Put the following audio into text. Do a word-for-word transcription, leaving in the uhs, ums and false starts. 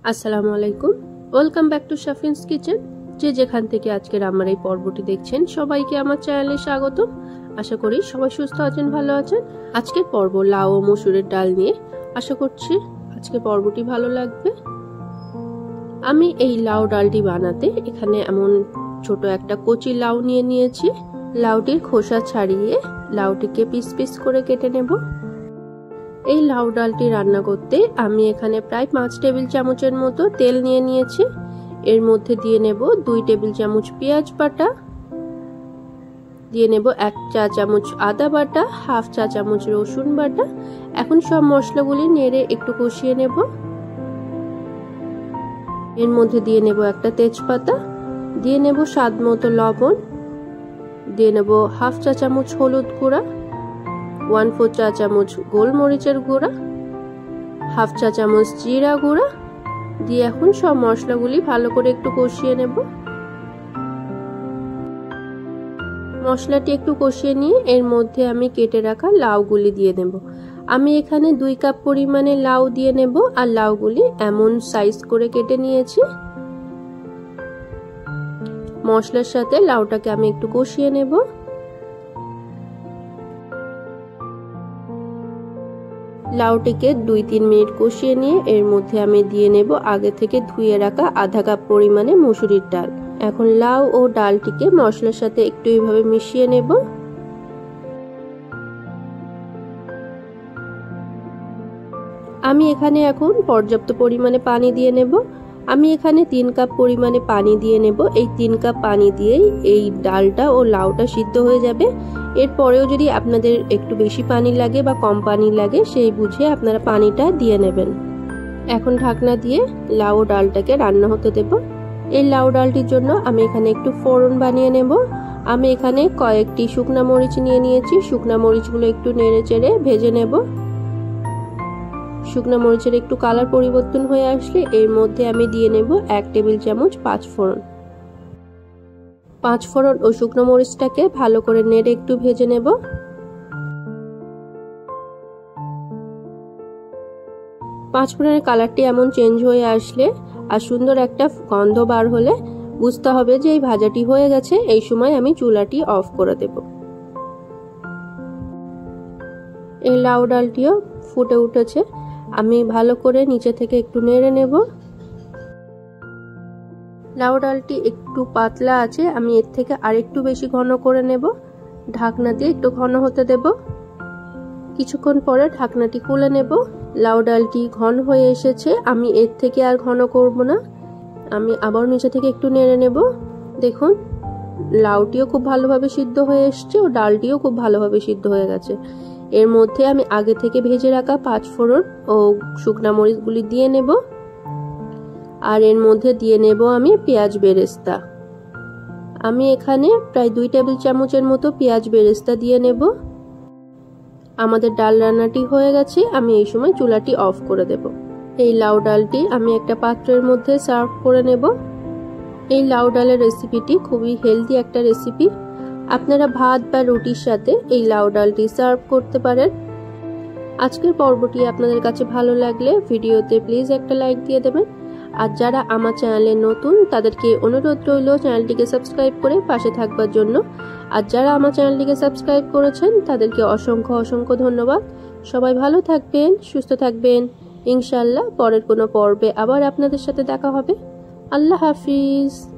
আসসালামু আলাইকুম, welcome back to Shafin's kitchen. যে যেখান থেকে আজকের আমার এই পর্বটি দেখছেন সবাইকে আমার চ্যানেলে স্বাগত। আশা করি সবাই সুস্থ আছেন, ভালো আছেন। আজকের পর্ব লাউ ও মসুরের ডাল নিয়ে। আশা করছি আজকের পর্বটি ভালো লাগবে। আমি এই লাউ ডালটি বানাতে এখানে এমন ছোট একটা কচি লাউ নিয়ে নিয়েছি। লাউটির খোসা ছাড়িয়ে লাউটিকে পিস পিস করে কেটে নেব। এই লাউ ডালটি রান্না করতে আমি এখানে প্রায় পাঁচ টেবিল চামচের মতো তেল নিয়ে নিয়েছি। এর মধ্যে দিয়ে নেব দুই টেবিল চামচ পেঁয়াজ বাটা, দিয়ে নেব এক চা চামচ আদা বাটা, হাফ চা চামচ রসুন বাটা। এখন সব মশলাগুলি নেড়ে একটু কষিয়ে নেব। এর মধ্যে দিয়ে নেব একটা তেজপাতা, দিয়ে নেব স্বাদ মতো লবণ, দিয়ে নেব হাফ চা চামচ হলুদ গুঁড়া, ওয়ান ফোর চা চামচ গোলমরিচের গুঁড়া, হাফ চা চামচ জিরা গুঁড়া দিয়ে এখন সব মশলাগুলি ভালো করে একটু কষিয়ে নেব। মশলাটি একটু কষিয়ে নিয়ে এর মধ্যে আমি কেটে রাখা লাউগুলি দিয়ে নেব। আমি এখানে দুই কাপ পরিমাণে লাউ দিয়ে নেব, আর লাউগুলি এমন সাইজ করে কেটে নিয়েছি। মশলার সাথে লাউটাকে আমি একটু কষিয়ে নেব। লাউটিকে দুই তিন মিনিট কষিয়ে নিয়ে এর মধ্যে আমি দিয়ে নেব আগে থেকে ধুয়ে রাখা আধা কাপ পরিমাণে মসুরির ডাল। এখন লাউ ও ডালটিকে মশলার সাথে একটু এইভাবে মিশিয়ে নেব। আমি এখানে এখন পর্যাপ্ত পরিমাণে পানি দিয়ে নেব। আমি এখানে তিন কাপ পরিমাণে পানি দিয়ে নেব। এই তিন কাপ পানি দিয়েই এই ডালটা ও লাউটা সিদ্ধ হয়ে যাবে। এরপরেও যদি আপনাদের একটু বেশি পানি লাগে বা কম পানি লাগে সেই বুঝে আপনারা পানিটা দিয়ে নেবেন। এখন ঢাকনা দিয়ে লাউ ডালটাকে রান্না হতে দেব। এই লাউ ডালটির জন্য আমি এখানে একটু ফোড়ন বানিয়ে নেব। আমি এখানে কয়েকটি শুকনা মরিচ নিয়ে নিয়েছি। শুকনা মরিচগুলো একটু নেড়ে চেড়ে ভেজে নেব। শুকনা মরিচের একটু কালার পরিবর্তন হয়ে আসলে এর মধ্যে আমি দিয়ে নেব এক টেবিল চামচ পাঁচ ফোড়ন। পাঁচ ফোড়ন ও শুকনো মরিচটাকে ভালো করে নেড়ে একটু ভেজে নেব। পাঁচ ফোড়নের কালারটি এমন চেঞ্জ হয়ে আসলে আর সুন্দর একটা গন্ধ বার হলে বুঝতে হবে যে এই ভাজাটি হয়ে গেছে। এই সময় আমি চুলাটি অফ করে দেব। এই লাউ ডালটিও ফুটে উঠেছে। আমি ভালো করে নিচে থেকে একটু নেড়ে নেব। লাউ ডালটি একটু পাতলা আছে, আমি এর থেকে আরেকটু বেশি ঘন করে নেব। ঢাকনা দিয়ে একটু ঘন হতে দেব। কিছুক্ষণ পরে ঢাকনাটি খুলে নেব। লাউ ডালটি ঘন হয়ে এসেছে, আমি এর থেকে আর ঘন করব না। আমি আবার নিচে থেকে একটু নেড়ে নেব। দেখুন লাউটিও খুব ভালোভাবে সিদ্ধ হয়ে এসছে ও ডালটিও খুব ভালোভাবে সিদ্ধ হয়ে গেছে। এর মধ্যে আমি আগে থেকে ভেজে রাখা পাঁচ ফোড়ন ও শুকনা মরিচগুলি দিয়ে নেব। আর এর মধ্যে দিয়ে নেব আমি পেঁয়াজ বেরেস্তা। আমি এখানে প্রায় দুই টেবিল চামচের মতো পেঁয়াজ বেরেস্তা দিয়ে নেব। আমাদের ডাল রান্নাটি হয়ে গেছে। আমি এই সময় চুলাটি অফ করে দেব। এই লাউ ডালটি আমি একটা পাত্রের মধ্যে সার্ভ করে নেব। এই লাউ ডালের রেসিপিটি খুবই হেলদি একটা রেসিপি। আপনারা ভাত বা রুটির সাথে এই লাউ ডালটি সার্ভ করতে পারেন। আজকের পর্বটি আপনাদের কাছে ভালো লাগলে ভিডিওতে প্লিজ একটা লাইক দিয়ে দেবেন। আর যারা আমার চ্যানেলে নতুন তাদেরকে অনুরোধ রইল চ্যানেলটিকে সাবস্ক্রাইব করে পাশে থাকবার জন্য। আর যারা আমার চ্যানেলটিকে সাবস্ক্রাইব করেছেন তাদেরকে অসংখ্য অসংখ্য ধন্যবাদ। সবাই ভালো থাকবেন, সুস্থ থাকবেন। ইনশাআল্লাহ পরের কোনো পর্বে আবার আপনাদের সাথে দেখা হবে। আল্লাহ হাফিজ।